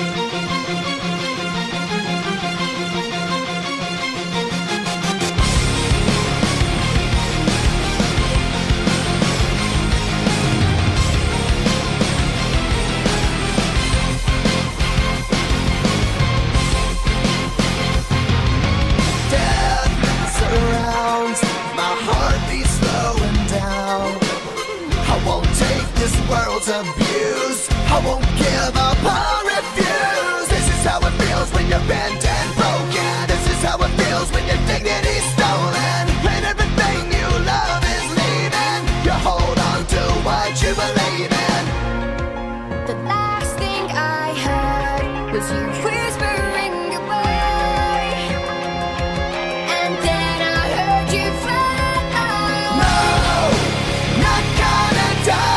Abuse. I won't give up or refuse. This is how it feels when you're bent and broken. This is how it feels when your dignity's stolen and everything you love is leaving. You hold on to what you believe in. The last thing I heard was you whispering goodbye, and then I heard you fly. No, not gonna die.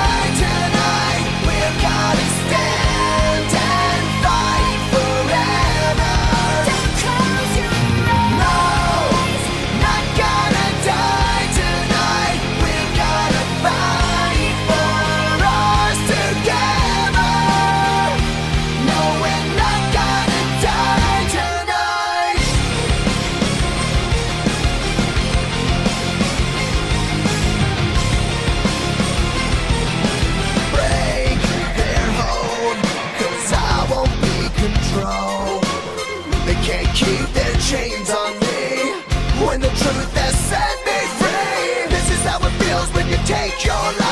Gotta stand and fight forever. Don't close your eyes. No, not gonna die tonight. We're gonna fight for ours together. No, we're not gonna die tonight. Break their hold, 'cause I won't be controlled. They can't keep their chains on me when the truth has set me free. This is how it feels when you take your life.